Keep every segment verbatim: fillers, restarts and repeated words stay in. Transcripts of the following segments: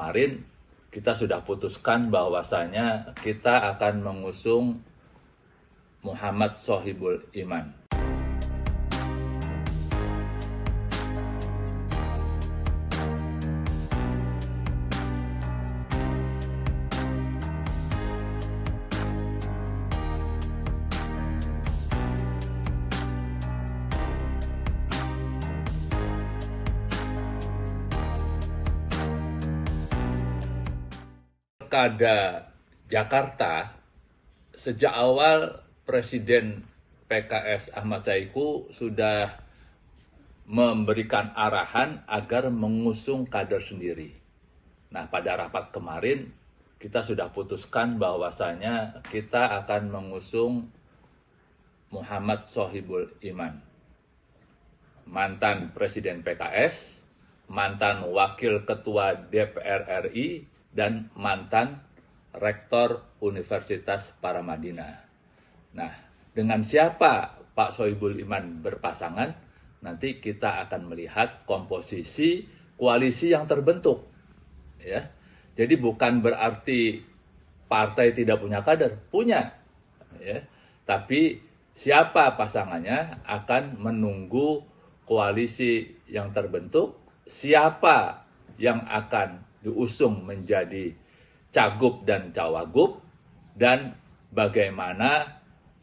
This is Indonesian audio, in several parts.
kemarin kita sudah putuskan bahwasanya kita akan mengusung Muhammad Sohibul Iman. Pilkada Jakarta, sejak awal Presiden P K S Ahmad Saiku sudah memberikan arahan agar mengusung kader sendiri. Nah, pada rapat kemarin kita sudah putuskan bahwasanya kita akan mengusung Muhammad Sohibul Iman, mantan Presiden P K S, mantan Wakil Ketua D P R R I, dan mantan Rektor Universitas Paramadina. Nah, dengan siapa Pak Sohibul Iman berpasangan, nanti kita akan melihat komposisi koalisi yang terbentuk. Ya, jadi bukan berarti partai tidak punya kader, punya. Ya, tapi siapa pasangannya akan menunggu koalisi yang terbentuk, siapa yang akan diusung menjadi cagup dan cawagup, dan bagaimana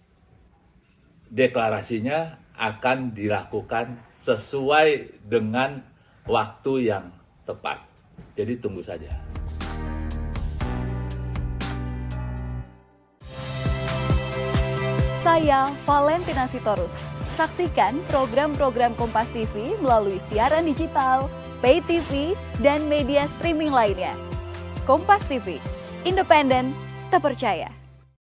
deklarasinya akan dilakukan sesuai dengan waktu yang tepat. Jadi tunggu saja. Saya Valentina Sitorus. Saksikan program-program Kompas T V melalui siaran digital, pay T V, dan media streaming lainnya. Kompas T V, independen, terpercaya.